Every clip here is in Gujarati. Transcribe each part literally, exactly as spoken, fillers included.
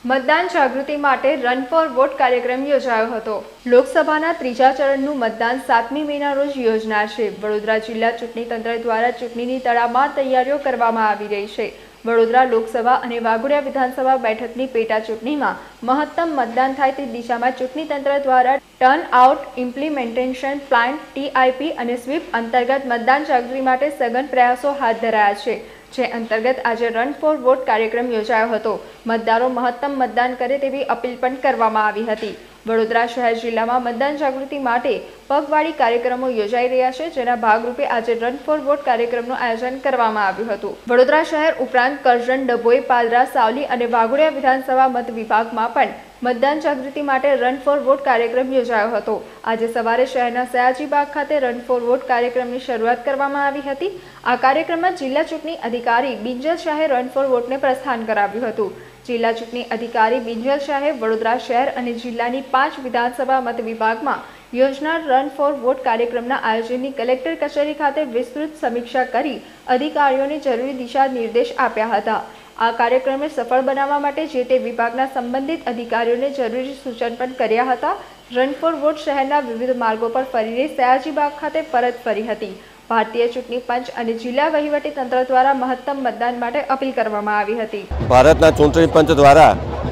મતદાન જાગૃતિ માટે રન ફોર વોટ કાર્યક્રમ યોજાયો હતો। લોકસભાના ત્રીજા ચરણનું મતદાન સાતમી મેના રોજ યોજનાર છે। વડોદરા જિલ્લા ચૂંટણી તંત્ર દ્વારા ચૂંટણીની તડામાર તૈયારીઓ કરવામાં આવી રહી છે। વડોદરા લોકસભા અને વાઘોડિયા વિધાનસભા બેઠકની પેટા ચૂંટણીમાં મહત્તમ મતદાન થાય તે દિશામાં ચૂંટણી તંત્ર દ્વારા turn out implementation plan TIP અને સ્વીપ અંતર્ગત મતદાન જાગૃતિ માટે સઘન પ્રયાસો હાથ ધરાયા છે। જે અંતર્ગત આજે રન ફોર વોટ કાર્યક્રમ યોજાયો હતો। મતદારો મહત્તમ મતદાન કરે તેવી અપીલ પણ કરવામાં આવી હતી। વડોદરા શહેર જિલ્લામાં મતદાન જાગૃતિ માટે પગવાળી કાર્યક્રમો યોજાઈ રહ્યા છે, જેના ભાગરૂપે આજે રન ફોર વોટ કાર્યક્રમનું આયોજન કરવામાં આવ્યું હતું। વડોદરા શહેર ઉપરાંત કરજણ, ડભોઈ, પાદરા, સાવલી અને વાઘોડિયા વિધાનસભા મત વિભાગમાં પણ મતદાન જાગૃતિ માટે રન ફોર વોટ કાર્યક્રમ યોજાયો હતો। આજે સવારે શહેરના સયાજીબાગ ખાતે રન ફોર વોટ કાર્યક્રમની શરૂઆત કરવામાં આવી હતી। આ કાર્યક્રમમાં જિલ્લા ચૂંટણી અધિકારી બિંજલ શાહે રન ફોર વોટને પ્રસ્થાન કરાવ્યું હતું। જિલ્લા ચૂંટણી અધિકારી બિંજલ શાહે વડોદરા શહેર અને જિલ્લાની પાંચ વિધાનસભા મત વિભાગમાં યોજનાર રન ફોર વોટ કાર્યક્રમના આયોજનની કલેક્ટર કચેરી ખાતે વિસ્તૃત સમીક્ષા કરી અધિકારીઓને જરૂરી દિશા નિર્દેશ આપ્યા હતા। આ કાર્યક્રમને સફળ બનાવવા માટે જે તે વિભાગના સંબંધિત અધિકારીઓને જરૂરી સૂચન પણ કર્યા હતા। રન ફોર વોટ શહેરના વિવિધ માર્ગો પર ફરીને સયાજીબાગ ખાતે પરત ફરી હતી। ભારતીય ચૂંટણી પંચ અને જિલ્લા વહીવટી તંત્ર દ્વારા મહત્તમ મતદાન માટે અપીલ કરવામાં આવી હતી। ભારતના ચૂંટણી પંચ દ્વારા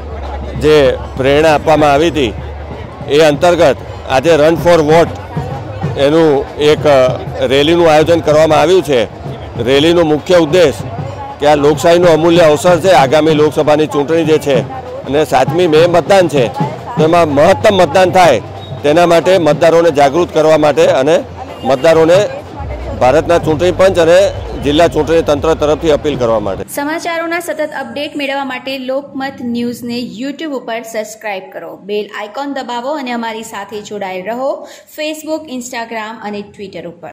જે પ્રેરણા આપવામાં આવી હતી એ અંતર્ગત આજે રન ફોર વોટ એનું એક રેલીનું આયોજન કરવામાં આવ્યું છે। રેલીનો મુખ્ય ઉદ્દેશ કે આ લોકશાહીનો અમૂલ્ય અવસર છે, આગામી લોકસભાની ચૂંટણી જે છે અને સાતમી મે મતદાન છે, તેમાં મહત્તમ મતદાન થાય તેના માટે મતદારોને જાગૃત કરવા માટે અને મતદારોને ભારતના ચૂંટણી પંચ અને જિલ્લા ચૂંટણી તંત્ર તરફથી અપીલ કરવા માટે। સમાચારોના સતત અપડેટ મેળવવા માટે લોકમત ન્યૂઝને યુટ્યુબ ઉપર સબસ્ક્રાઇબ કરો, બેલ આઇકોન દબાવો અને અમારી સાથે જોડાયેલ રહો ફેસબુક, ઇન્સ્ટાગ્રામ અને ટ્વિટર ઉપર।